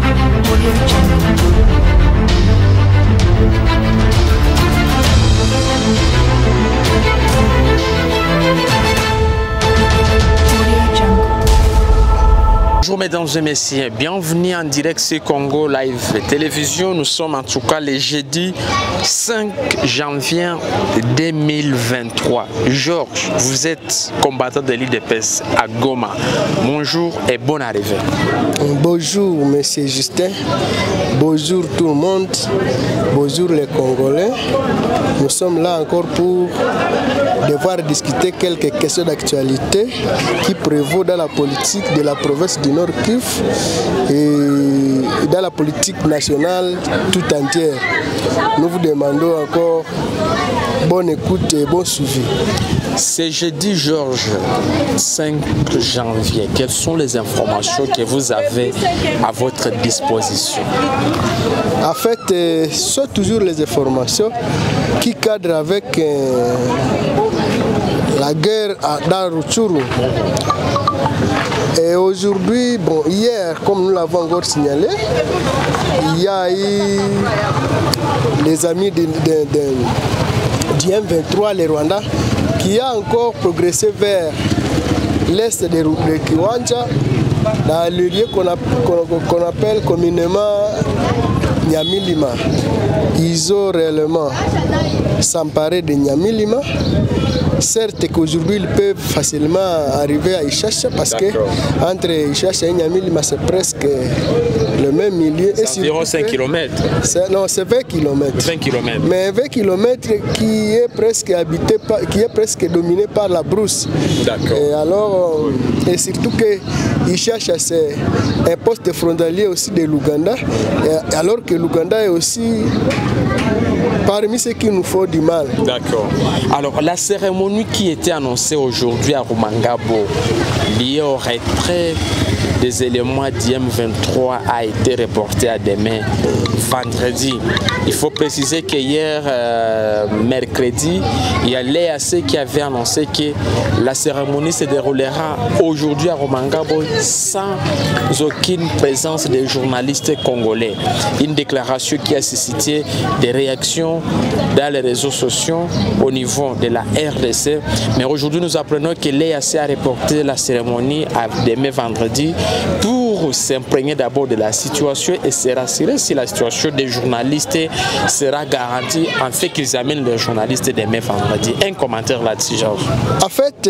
Bonjour mesdames et messieurs, bienvenue en direct sur Congo Live Télévision. Nous sommes en tout cas le jeudi 5 janvier 2023. Georges, vous êtes combattant de l'IDPS à Goma. Bonjour et bonne arrivée. Bonjour monsieur Justin, bonjour tout le monde, bonjour les Congolais. Nous sommes là encore pour devoir discuter quelques questions d'actualité qui prévaut dans la politique de la province du Nord Kivu et dans la politique nationale tout entière. Nous vous demandons encore bonne écoute et bon suivi. C'est jeudi, Georges, 5 janvier. Quelles sont les informations que vous avez à votre disposition? En fait, ce sont toujours les informations qui cadrent avec la guerre dans Rutshuru. Et aujourd'hui, bon, hier, comme nous l'avons encore signalé, il y a eu les amis du M23, les Rwandais, qui a encore progressé vers l'est de Kiwanja, dans le lieu qu'on appelle communément Nyamilima. Ils ont réellement s'emparer de Nyamilima. Certes qu'aujourd'hui ils peuvent facilement arriver à Ishacha parce que entre Ishacha et Nyamilima c'est presque le même milieu. C'est environ 5 km. Non, c'est 20 km. 20 km. Mais 20 km qui est presque habité qui est presque dominé par la brousse. D'accord. Et alors, et surtout que Ishacha c'est un poste frontalier aussi de l'Ouganda, alors que l'Ouganda est aussi parmi ceux qui nous font du mal. D'accord. Alors, la cérémonie qui était annoncée aujourd'hui à Rumangabo, liée au retrait des éléments d'IM23, a été reportée à demain, vendredi. Il faut préciser qu'hier, mercredi, il y a l'EAC qui avait annoncé que la cérémonie se déroulera aujourd'hui à Rumangabo sans aucune présence des journalistes congolais. Une déclaration qui a suscité des réactions dans les réseaux sociaux au niveau de la RDC. Mais aujourd'hui, nous apprenons que l'EAC a reporté la cérémonie à demain vendredi pour s'imprégner d'abord de la situation et se rassurer si la situation des journalistes sera garantie en fait qu'ils amènent les journalistes demain vendredi. Un commentaire là-dessus, Georges. En fait,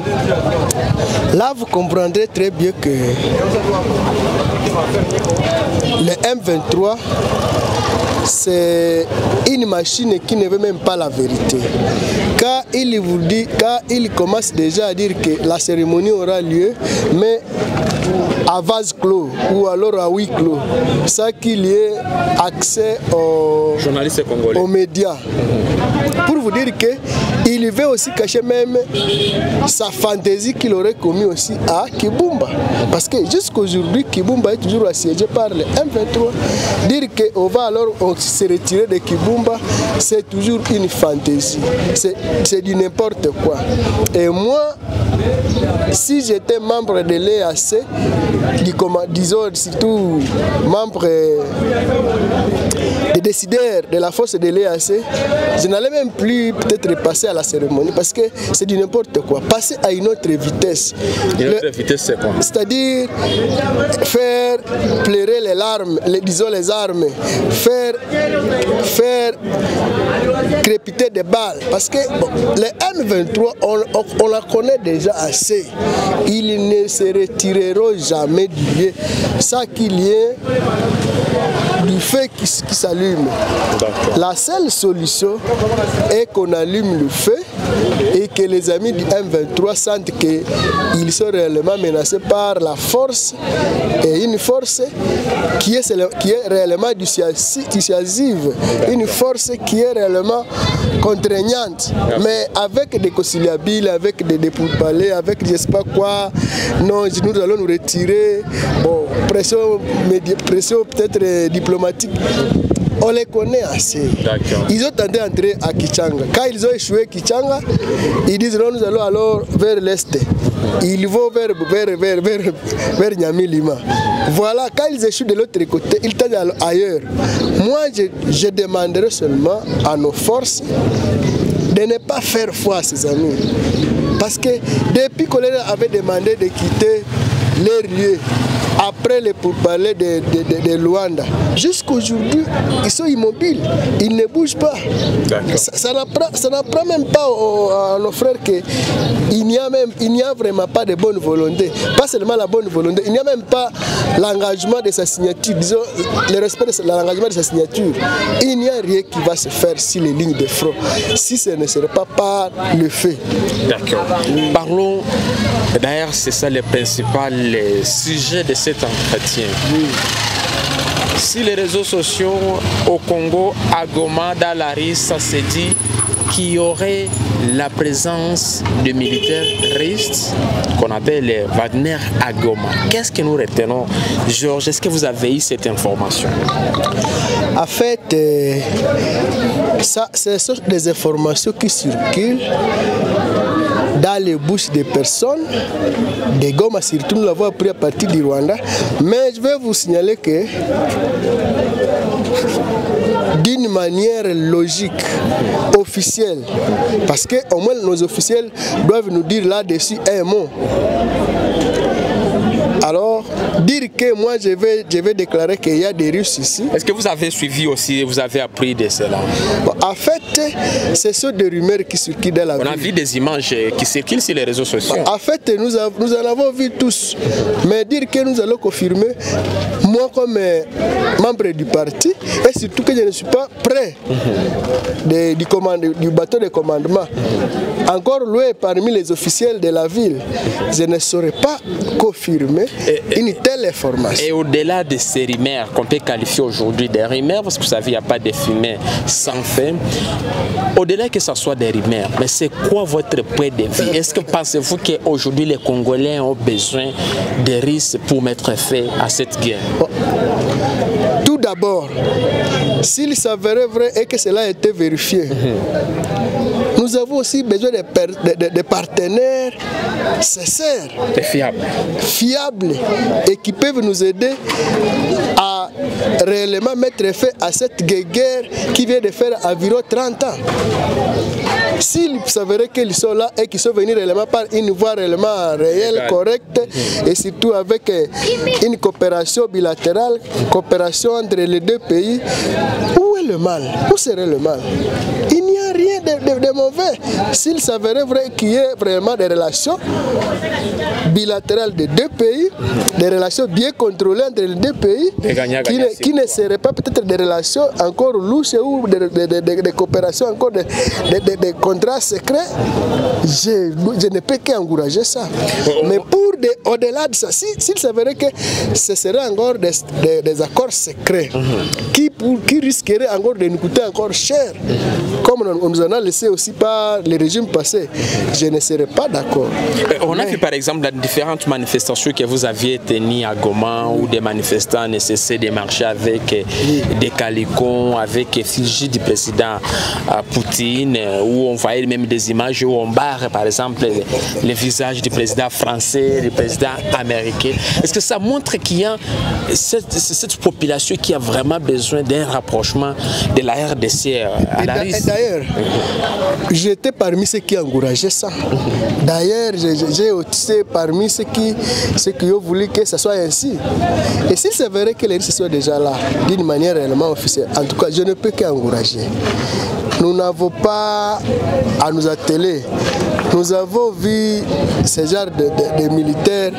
là vous comprendrez très bien que le M23 c'est une machine qui ne veut même pas la vérité. Car il vous dit, car il commence déjà à dire que la cérémonie aura lieu, mais à vase clos ou alors à huis clos, ça qu'il y ait accès aux journalistes congolais, aux médias. Pour vous dire qu'il veut aussi cacher même sa fantaisie qu'il aurait commis aussi à Kibumba. Parce que jusqu'aujourd'hui, Kibumba est toujours assiégé par le M23. Dire qu'on va alors se retirer de Kibumba, c'est toujours une fantaisie. C'est du n'importe quoi. Et moi, si j'étais membre de l'EAC, disons surtout membre des décideurs de la force de l'EAC, je n'allais même plus peut-être passer à la cérémonie parce que c'est du n'importe quoi. Passer à une autre vitesse. Une autre vitesse, c'est quoi? C'est-à-dire faire pleurer les larmes, disons les armes, faire crépiter des balles. Parce que bon, les M23, on la connaît déjà assez. Ils ne se retireront jamais du lieu. Ça qu'il y ait du feu qui s'allume. La seule solution est qu'on allume le feu et que les amis du M23 sentent qu'ils sont réellement menacés par la force, et une force qui est réellement dissuasive, une force qui est réellement contraignante, mais avec des conciliabiles, avec des pourparlers, avec je ne sais pas quoi. Non, nous allons nous retirer. Bon, pression peut-être diplomatique. On les connaît assez. Ils ont tenté d'entrer à Kichanga. Quand ils ont échoué Kichanga, ils disent non, nous allons alors vers l'est. ils vont vers Nyamilima. Voilà, quand ils échouent de l'autre côté, ils tendent ailleurs. Moi, je demanderai seulement à nos forces de ne pas faire foi à ses amis. Parce que depuis qu'on leur avait demandé de quitter leur lieu, après les pourparlers de Luanda, jusqu'aujourd'hui, ils sont immobiles, ils ne bougent pas. Ça n'apprend même pas à nos frères qu'il n'y a vraiment pas de bonne volonté. Pas seulement la bonne volonté, il n'y a même pas l'engagement de sa signature, disons, le respect de l'engagement de sa signature. Il n'y a rien qui va se faire sur les lignes de front, si ce ne serait pas par le fait. D'accord. Parlons, d'ailleurs, c'est ça le principal sujet de cet entretien. Si les réseaux sociaux au Congo, à Goma, dans la RIS, ça se dit qu'il y aurait la présence de militaires russes qu'on appelle les Wagner à Goma. Qu'est-ce que nous retenons, Georges? Est-ce que vous avez eu cette information? En fait, ce sont des informations qui circulent dans les bouches des personnes, des Goma surtout, nous l'avons appris à partir du Rwanda. Mais je vais vous signaler que d'une manière logique, officielle, parce que au moins nos officiels doivent nous dire là-dessus un mot. Alors, dire que moi je vais déclarer qu'il y a des Russes ici. Est-ce que vous avez suivi aussi, vous avez appris de cela? Bon, en fait, ce sont des rumeurs qui circulent dans la ville. On a vu des images qui circulent sur les réseaux sociaux. En fait, nous en avons vu tous. Mais dire que nous allons confirmer, moi comme membre du parti, et surtout que je ne suis pas près du bateau de commandement, encore loin parmi les officiels de la ville, je ne saurais pas confirmer une telle information. Et au-delà de ces rumeurs qu'on peut qualifier aujourd'hui des rumeurs, parce que vous savez, il n'y a pas de fumée sans feu, au-delà que ce soit des rumeurs, mais c'est quoi votre point de vue? Est-ce que pensez-vous qu'aujourd'hui les Congolais ont besoin de risques pour mettre fin à cette guerre? Tout d'abord, s'il s'avérait vrai et que cela a été vérifié, nous avons aussi besoin de partenaires sincères, fiables et qui peuvent nous aider à réellement mettre fin à cette guerre qui vient de faire environ 30 ans. S'il s'avérait qu'ils sont là et qu'ils sont venus réellement par une voie réellement réelle, correcte, et surtout avec une coopération bilatérale, coopération entre les deux pays, où est le mal? Où serait le mal? Il n'y a rien de mauvais. S'il s'avérait vrai qu'il y ait vraiment des relations bilatérales de deux pays, des relations bien contrôlées entre les deux pays, qui ne seraient pas peut-être des relations encore louches ou des coopérations encore des contrats secrets, je ne peux qu'encourager ça. Mais au-delà de ça, s'il s'avérait que ce serait encore des accords secrets qui risqueraient encore de nous coûter encore cher, comme on nous en a laissé aussi par les régimes passés, je ne serais pas d'accord. On a vu par exemple dans différentes manifestations que vous aviez tenues à Goma, où des manifestants ne cessaient de marcher avec des calicons, avec effigie du président Poutine, où on voyait même des images où on barre par exemple le visage du président français, du président américain. Est-ce que ça montre qu'il y a cette population qui a vraiment besoin d'un rapprochement de la RDC à la RIS? D'ailleurs, j'étais parmi ceux qui encourageaient ça. D'ailleurs, j'ai aussi parmi ceux qui ont voulu que ce soit ainsi. Et s'il s'avérait que les Russes soient déjà là, d'une manière réellement officielle, en tout cas, je ne peux qu'encourager. Nous n'avons pas à nous atteler. Nous avons vu ce genre de militaires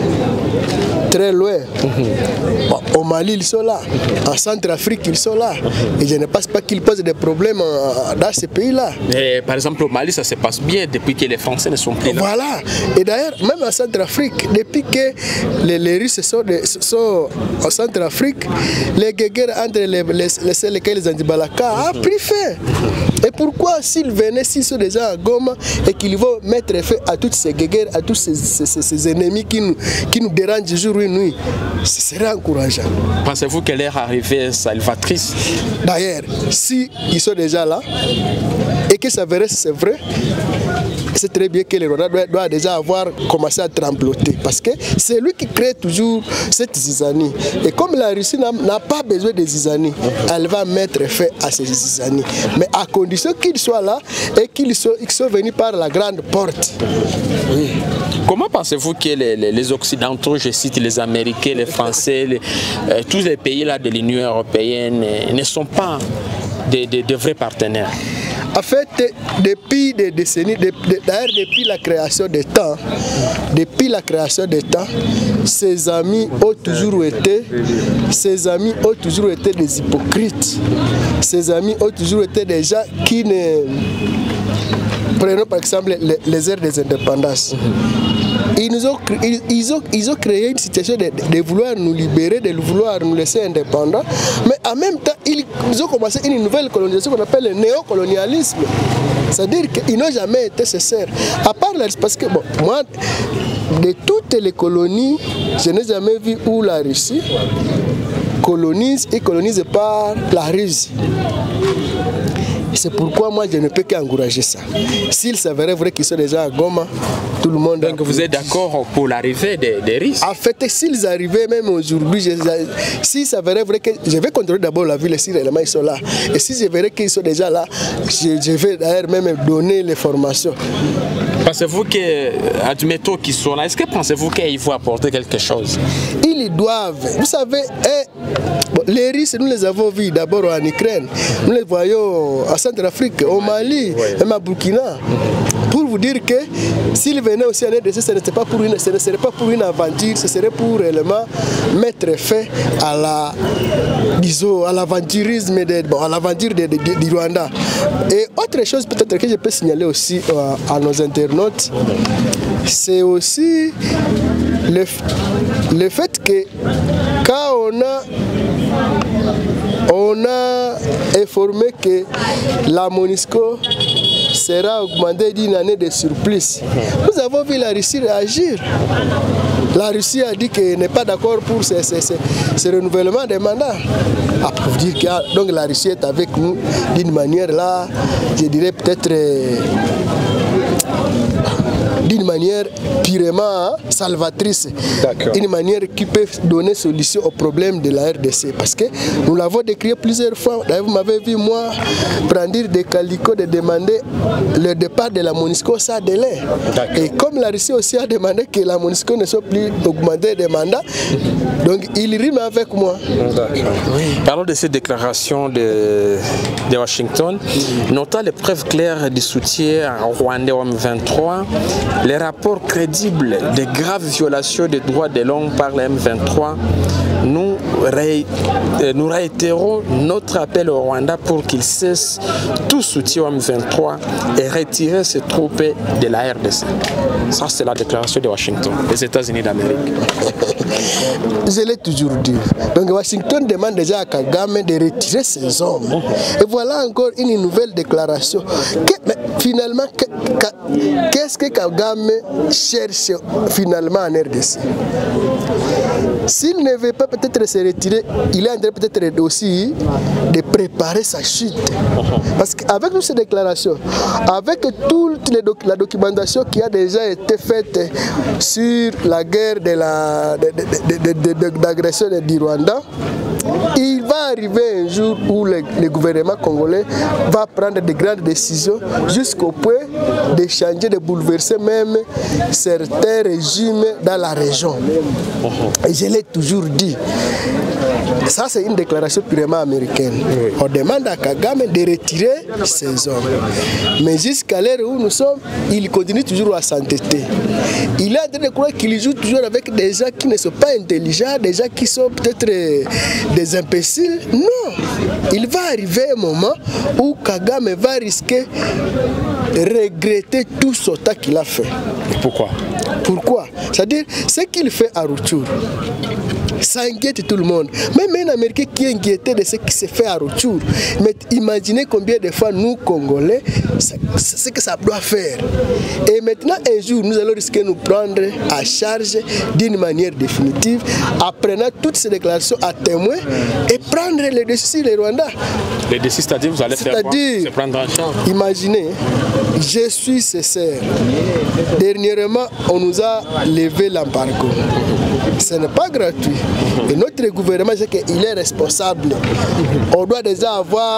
très loin. Bon, au Mali, ils sont là. En Centrafrique, ils sont là. Et je ne pense pas qu'ils posent des problèmes dans ces pays-là. Par exemple, au Mali, ça se passe bien depuis que les Français ne sont plus là. Voilà. Et d'ailleurs, même en Centrafrique, depuis que les Russes sont en Centrafrique, les guerres entre les Andibalaka a pris fin. Et pourquoi s'ils venaient, s'ils sont déjà à Goma et qu'ils vont mettre fin à toutes ces guerres, à tous ces ennemis qui nous dérangent jour et nuit, ce serait encourageant. Pensez-vous que leur arrivée est salvatrice? D'ailleurs, si ils sont déjà là et que ça verrait, c'est vrai, c'est très bien que le Rwanda doit déjà avoir commencé à trembloter parce que c'est lui qui crée toujours cette zizanie. Et comme la Russie n'a pas besoin de zizanie, elle va mettre fin à ces zizanies. Mais à condition qu'ils soient là et qu'ils soient venus par la grande porte. Oui. Comment pensez-vous que les Occidentaux, je cite les Américains, les Français, tous les pays là de l'Union européenne ne sont pas de vrais partenaires? En fait, depuis des décennies, d'ailleurs depuis la création des temps, ces amis ont toujours été des hypocrites. Ces amis ont toujours été des gens qui ne... Prenons par exemple les ères des indépendances. Ils ont créé une situation de vouloir nous libérer, de vouloir nous laisser indépendants, mais en même temps, ils ont commencé une nouvelle colonisation qu'on appelle le néocolonialisme. C'est-à-dire qu'ils n'ont jamais été sincères. À part la Russie, parce que bon, moi, de toutes les colonies, je n'ai jamais vu où la Russie colonise et colonise par la Russie. C'est pourquoi moi je ne peux qu'encourager ça. S'il s'avérait vrai qu'ils sont déjà à Goma, tout le monde... Donc vous êtes d'accord pour l'arrivée des Russes? En fait, s'ils arrivaient même aujourd'hui, s'il s'avérait vrai que... Je vais contrôler d'abord la ville si réellement ils sont là. Et si je verrai qu'ils sont déjà là, je vais d'ailleurs même donner les formations. Pensez-vous que, admettons qu'ils sont là, est-ce que pensez-vous qu'ils vont apporter quelque chose? Ils doivent. Vous savez, les Russes, nous les avons vus d'abord en Ukraine. Nous les voyons en Centrafrique, au Mali, même à Burkina. Pour vous dire que s'ils venaient aussi en RDC, ce ne serait pas pour une aventure, ce serait pour réellement mettre fin à l'aventurisme, à l'aventure du Rwanda. Et autre chose peut-être que je peux signaler aussi à nos internautes, c'est aussi le fait que quand on a informé que la MONUSCO sera augmentée d'une année de surplus, nous avons vu la Russie réagir. La Russie a dit qu'elle n'est pas d'accord pour ce renouvellement des mandats. Pour dire que donc la Russie est avec nous d'une manière là, je dirais peut-être d'une manière purement salvatrice, une manière qui peut donner solution au problème de la RDC. Parce que nous l'avons décrit plusieurs fois. D'ailleurs, vous m'avez vu, moi, brandir des calicots de demander le départ de la MONUSCO sans délai. Et comme la Russie aussi a demandé que la MONUSCO ne soit plus augmentée des mandats, donc il rime avec moi. Parlons de cette déclaration de Washington, notant les preuves claires du soutien rwandais au M23, les rapports crédibles de graves violations des droits de l'homme par le M23, nous réitérons notre appel au Rwanda pour qu'il cesse tout soutien au M23 et retirer ses troupes de la RDC. Ça, c'est la déclaration de Washington, des États-Unis d'Amérique. Je l'ai toujours dit. Donc Washington demande déjà à Kagame de retirer ses hommes. Et voilà encore une nouvelle déclaration. Mais finalement, qu'est-ce que Kagame cherche finalement en RDC? S'il ne veut pas peut-être se retirer, il est en train peut-être aussi de préparer sa chute. Parce qu'avec toutes ces déclarations, avec toute la documentation qui a déjà été faite sur la guerre d'agression du Rwanda, il va arriver un jour où le gouvernement congolais va prendre de grandes décisions jusqu'au point de changer, de bouleverser même certains régimes dans la région. Et je l'ai toujours dit. Ça, c'est une déclaration purement américaine. On demande à Kagame de retirer ses hommes. Mais jusqu'à l'heure où nous sommes, il continue toujours à s'entêter. Il est en train de croire qu'il joue toujours avec des gens qui ne sont pas intelligents, des gens qui sont peut-être des imbéciles. Non! Il va arriver un moment où Kagame va risquer de regretter tout ce temps qu'il a fait. Pourquoi? Pourquoi? C'est-à-dire, ce qu'il fait à Rutshuru, ça inquiète tout le monde. Même un Américain qui est inquiété de ce qui se fait à Rutshuru. Mais imaginez combien de fois nous, Congolais, ce que ça doit faire. Et maintenant, un jour, nous allons risquer de nous prendre à charge d'une manière définitive, apprenant toutes ces déclarations à témoin et prendre le dessus sur les Rwandais. Les décis, c'est-à-dire vous allez faire quoi? Se prendre en charge. Imaginez, je suis sincère. Dernièrement, on nous a levé l'embargo. Ce n'est pas gratuit. Et notre gouvernement, c'est qu'il est responsable. On doit déjà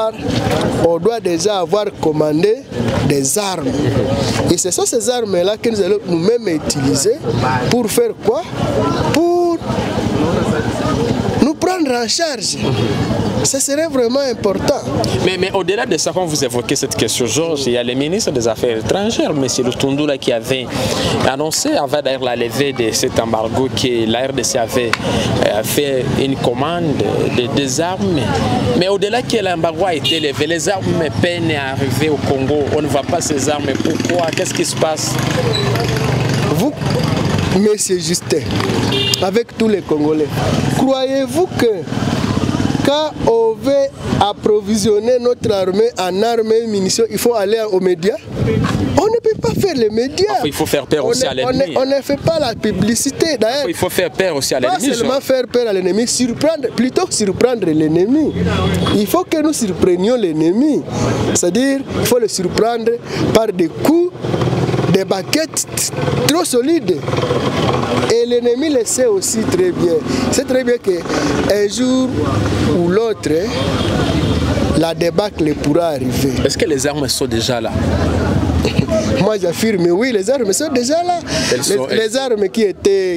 avoir commandé des armes. Et ce sont ces armes-là que nous allons nous-mêmes utiliser pour faire quoi? Pour nous prendre en charge. Ce serait vraiment important. Mais au-delà de ça, quand vous évoquez cette question, Georges, il y a le ministre des Affaires étrangères, M. Lutundula, qui avait annoncé, avant d'ailleurs la levée de cet embargo, que la RDC avait fait une commande des armes. Mais au-delà que l'embargo a été levé, les armes peinent à arriver au Congo. On ne voit pas ces armes. Pourquoi? Qu'est-ce qui se passe? Vous, Monsieur Justin, avec tous les Congolais, croyez-vous que quand on veut approvisionner notre armée en armes et munitions, il faut aller aux médias? On ne peut pas faire les médias. Enfin, il faut faire peur aussi à l'ennemi. On ne fait pas la publicité. D'ailleurs, il faut faire peur aussi à l'ennemi. Pas seulement faire peur à l'ennemi, plutôt surprendre l'ennemi. Il faut que nous surprenions l'ennemi. C'est-à-dire, il faut le surprendre par des coups, des baguettes trop solides. Et l'ennemi le sait aussi très bien. C'est très bien qu'un jour ou l'autre, la débâcle pourra arriver. Est-ce que les armes sont déjà là? Moi j'affirme oui, les armes sont déjà là. Les armes qui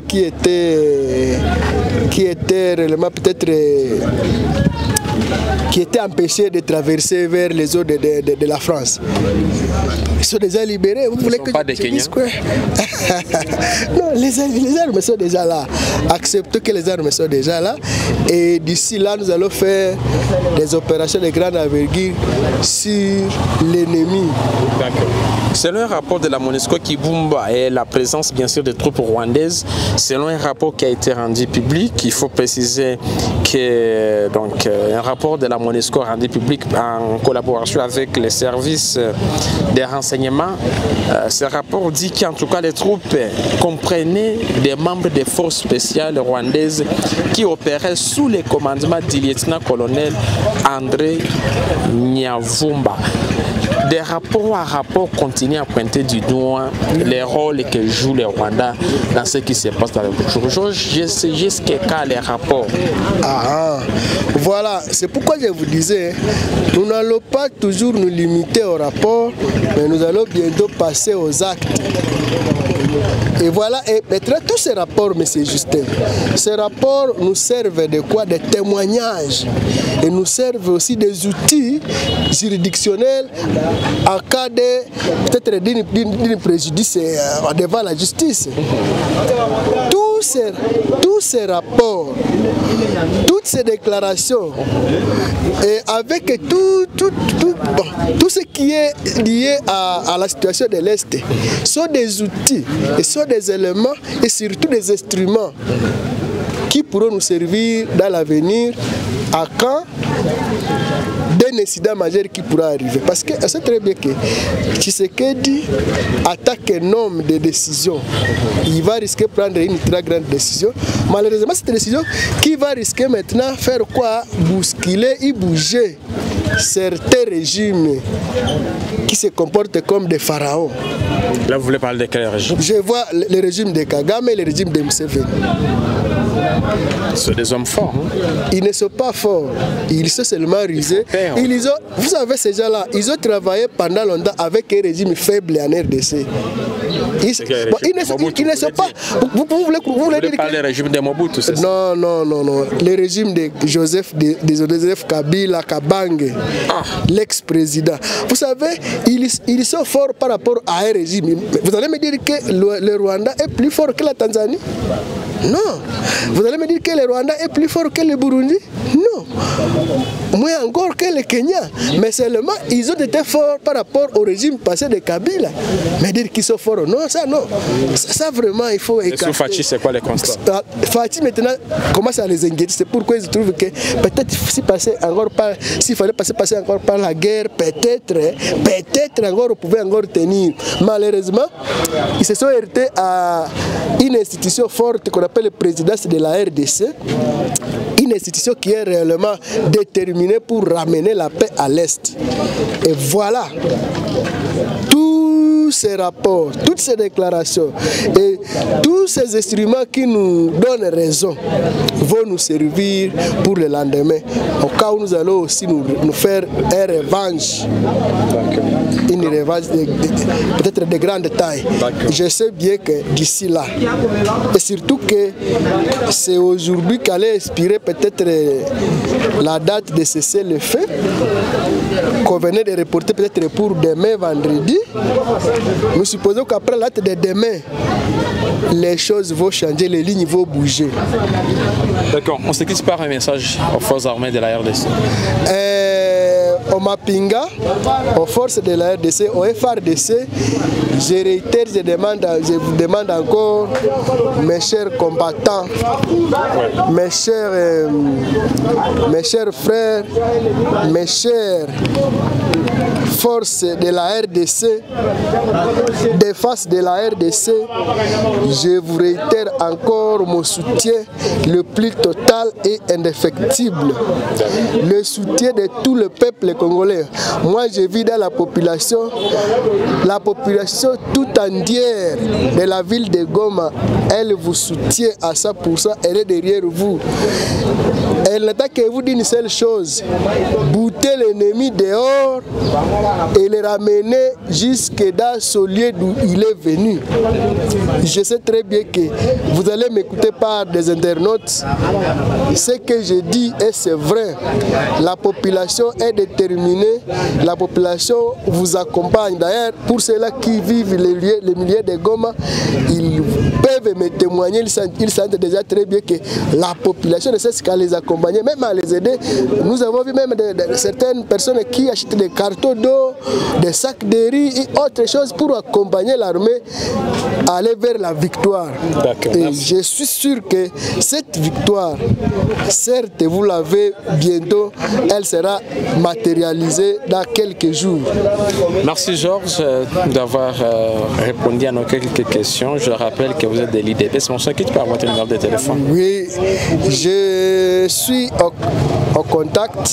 étaient réellement peut-être qui étaient empêchés de traverser vers les eaux de la France. Ils sont déjà libérés. Vous voulez que je dise quoi? Non, les armes sont déjà là. Acceptons que les armes sont déjà là. Et d'ici là, nous allons faire des opérations de grande envergure sur l'ennemi. D'accord. Selon un rapport de la MONUSCO Kibumba et la présence bien sûr des troupes rwandaises, selon un rapport qui a été rendu public, il faut préciser que un rapport de la MONUSCO rendu public en collaboration avec les services des renseignements, ce rapport dit qu'en tout cas les troupes comprenaient des membres des forces spéciales rwandaises qui opéraient sous le commandement du lieutenant-colonel André Nyavumba. Des rapports à rapport continuent à pointer du doigt les rôles que joue le Rwanda dans ce qui se passe dans le jour. Je sais jusqu'à quand les rapports. Voilà, c'est pourquoi je vous disais, nous n'allons pas toujours nous limiter aux rapports, mais nous allons bientôt passer aux actes. Et voilà, et maintenant tous ces rapports, M. Justin, ces rapports nous servent de quoi? Des témoignages. Et nous servent aussi des outils juridictionnels en cas de peut-être d'une préjudice devant la justice. Tous ces rapports, toutes ces déclarations, et avec tout ce qui est lié à la situation de l'Est, sont des outils, et sont des éléments et surtout des instruments qui pourront nous servir dans l'avenir à quand d'un incident majeur qui pourra arriver. Parce que c'est très bien que Tshisekedi attaque un homme de décision. Il va risquer de prendre une très grande décision. Malheureusement, cette décision qui va risquer maintenant faire quoi? Bousculer et bouger certains régimes qui se comportent comme des pharaons. Là, vous voulez parler de quel régime? Je vois le régime de Kagame et le régime de Museveni. Ce sont des hommes forts. Ils ne sont pas forts. Ils sont seulement rusés. Vous savez, ces gens-là, ils ont travaillé pendant longtemps avec un régime faible en RDC. Ils ne sont pas. Vous voulez dire parler du régime de Mobutu, c'est ça? Non. Le régime de Joseph Kabila Kabange, l'ex-président. Vous savez, ils sont forts par rapport à un régime. Vous allez me dire que le Rwanda est plus fort que la Tanzanie? Non. Vous allez me dire que le Rwanda est plus fort que le Burundi? Non. Moins encore que le Kenya. Mais seulement, ils ont été forts par rapport au régime passé de Kabila. Mais dire qu'ils sont forts encore. Non, ça non. Ça vraiment, il faut écarter. Et sur Fatih, c'est quoi les constats? Fatih maintenant commence à les inquiéter. C'est pourquoi ils trouvent que peut-être s'il fallait passer encore par la guerre, peut-être encore on pouvait encore tenir. Malheureusement, ils se sont heurtés à une institution forte qu'on appelle la présidence de la RDC. Une institution qui est réellement déterminée pour ramener la paix à l'Est. Et voilà, tous ces rapports, toutes ces déclarations et tous ces instruments qui nous donnent raison vont nous servir pour le lendemain. Au cas où nous allons aussi nous faire une revanche. Une revanche peut-être de grande taille. Je sais bien que d'ici là, et surtout que c'est aujourd'hui qu'allait expirer peut-être la date de cesser le feu, qu'on venait de reporter peut-être pour demain vendredi. Nous supposons qu'après la date de demain, les choses vont changer, les lignes vont bouger. D'accord, on se quitte par un message aux forces armées de la RDC. Au Mapinga, aux forces de la RDC, au FRDC, je réitère, je vous demande encore, mes chers combattants, mes chers frères, mes chères forces de la RDC, défense de la RDC, je vous réitère encore mon soutien le plus total et indéfectible. Le soutien de tout le peuple congolais. Moi, je vis dans la population tout entière de la ville de Goma, elle vous soutient à 100%, elle est derrière vous. Elle n'attend que vous d'une seule chose, bouter l'ennemi dehors et le ramener jusque dans ce lieu d'où il est venu. Je sais très bien que vous allez m'écouter par des internautes. Ce que je dis, et c'est vrai, la population est déterminée, la population vous accompagne. D'ailleurs, pour ceux-là qui vivent les milieux de Goma, ils peuvent me témoigner, ils sentent déjà très bien que la population ne cesse qu'à les accompagner, même à les aider. Nous avons vu même certaines personnes qui achètent des cartons d'eau, des sacs de riz et autres choses pour accompagner l'armée à aller vers la victoire. Et je suis sûr que cette victoire, certes, vous l'avez bientôt, elle sera matérialisée dans quelques jours. Merci Georges d'avoir répondu à nos quelques questions. Je rappelle que vous êtes de l'IDPS. On se quitte par votre numéro de téléphone. Oui, je suis en contact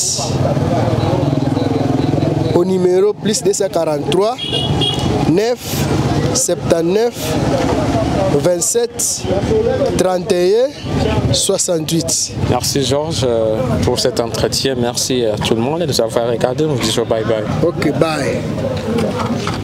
au numéro plus 243 9 79 27 31 68. Merci Georges pour cet entretien. Merci à tout le monde de nous avoir regardé. Nous disons bye bye. Ok, bye.